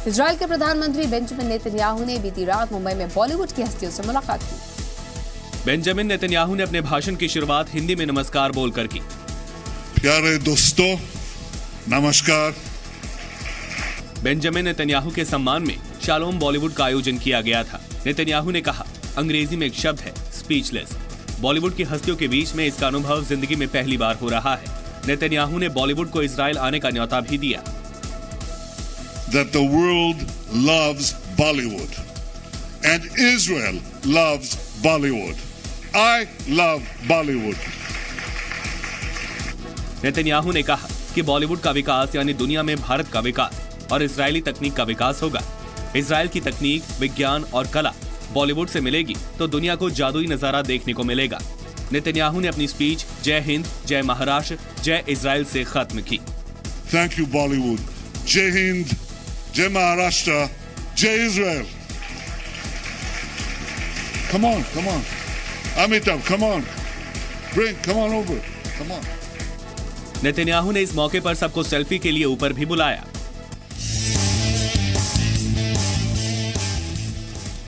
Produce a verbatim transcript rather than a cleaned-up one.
Israel के प्रधानमंत्री Benjamin Netanyahu ने बीती रात मुंबई में बॉलीवुड की हस्तियों से मुलाकात की। बेंजामिन नेतन्याहू ने अपने भाषण की शुरुआत हिंदी में नमस्कार बोलकर की। प्यारे दोस्तों, नमस्कार। बेंजामिन नेतन्याहू के सम्मान में शालोम बॉलीवुड का आयोजन किया गया था। नेतन्याहू ने कहा, अंग्रेजी में एक शब्द है स्पीचलेस। बॉलीवुड की हस्तियों के बीच में इसका अनुभव जिंदगी में पहली बार हो रहा है। नेतन्याहू ने बॉलीवुड को इजराइल आने का न्योता भी दिया। That the world loves Bollywood and Israel loves Bollywood. I love Bollywood. Netanyahu ने कहा कि बॉलीवुड का विकास यानी दुनिया में भारत का विकास और इजरायली तकनीक का विकास होगा। इजराइल की तकनीक, विज्ञान और कला बॉलीवुड से मिलेगी तो दुनिया को जादुई नजारा देखने को मिलेगा। नेतन्याहू ने अपनी स्पीच जय हिंद, जय महाराष्ट्र, जय इजराइल से खत्म की। Thank you Bollywood. जय हिंद, जय महाराष्ट्र, जय Israel. Come on, come on. Amitabh, come on. Bring, come on over. Come on. Netanyahu ने इस मौके पर सबको सेल्फी के लिए ऊपर भी बुलाया।